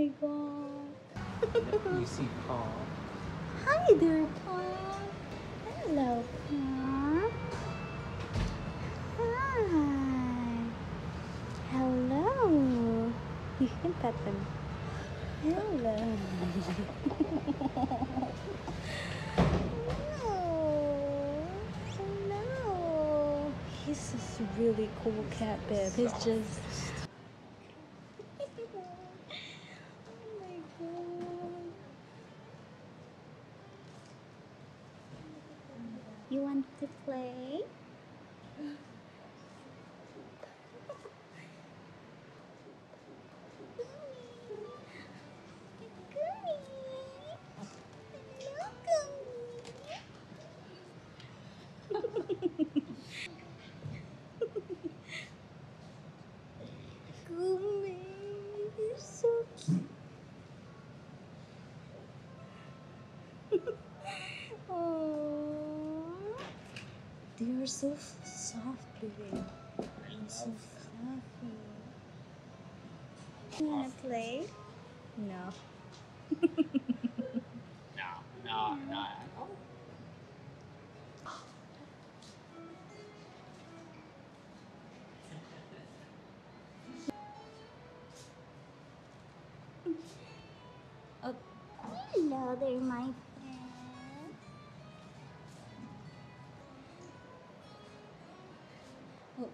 my god. You see Paul. Hi there, Paul. Hello, Paul. Hi. Hello. You can pet them. Hello. Hello. He's just a really cool cat, babe. He's just... Oh my god. You want to play? Gumi, you're so cute. Aww. They are so soft, baby. They're so fluffy. You wanna play? No. No. Oh, hello there, my friend. Oh.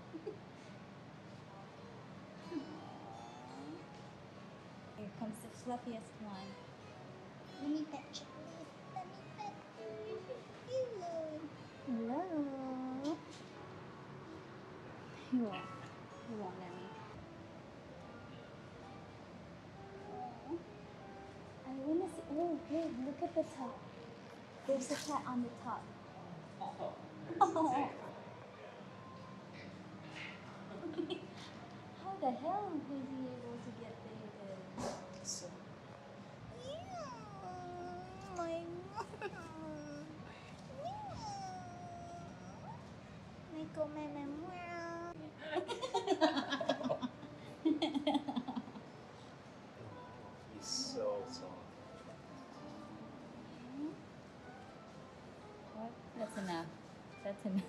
Here comes the fluffiest one. Let me pet you, please. Let me pet you. Hello. He won't. He won't let me. Oh. I wanna see. Oh, hey, look at the top. There's a cat on the top. Oh. How the hell was he able to get there? Yeah, my God. Nico, He's so soft. What? That's enough. That's enough.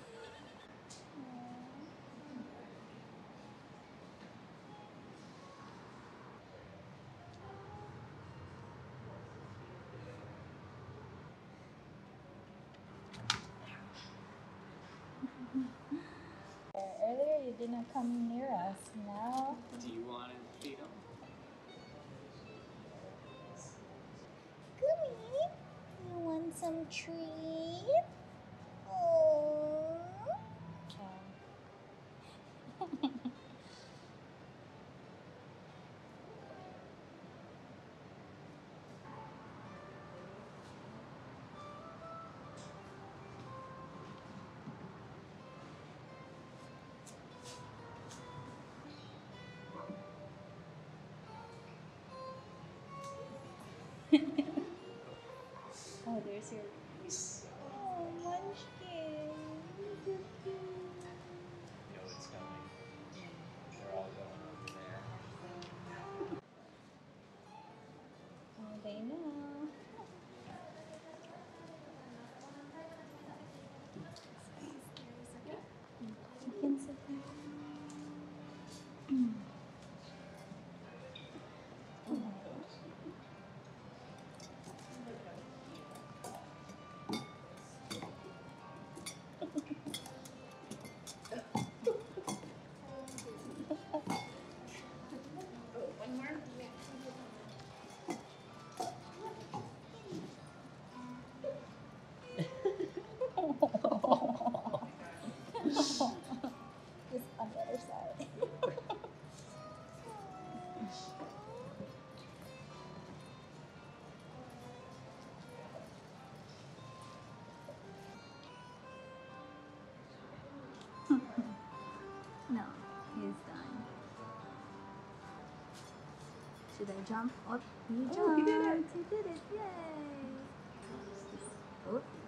Earlier you didn't come near us. Now. Do you want to feed him? Gummy, you want some treats? Oh. Oh, there's your... Oh, munchkin. So cute. You know it's coming. They're all going over there. Oh, they know. You can sit there. Just on the other side. No, he's done. Should I jump? Oh, you jumped. he did it. You did it. Yay. Oh.